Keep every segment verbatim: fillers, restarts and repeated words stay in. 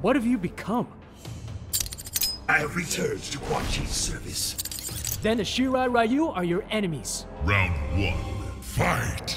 What have you become? I have returned to Quan Chi's service. Then the Shirai Ryu are your enemies. Round one, fight!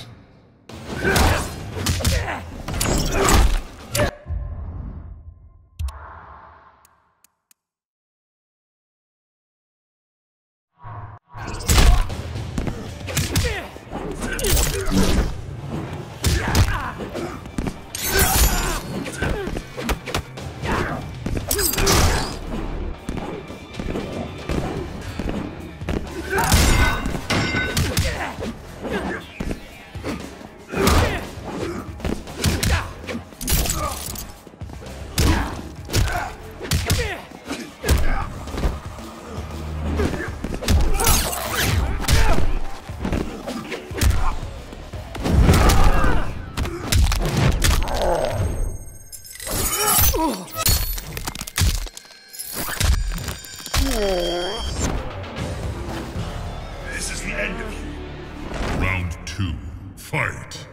This is the end of you. Round two, fight!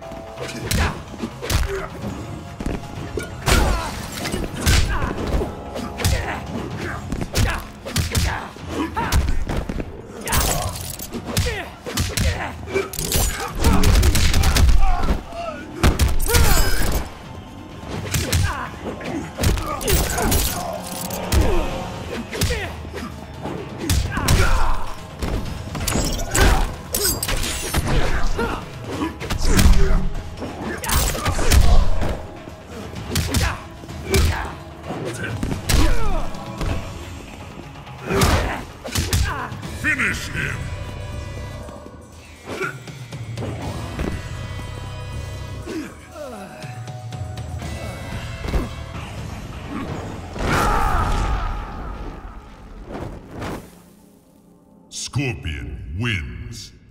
Finish him! Scorpion wins.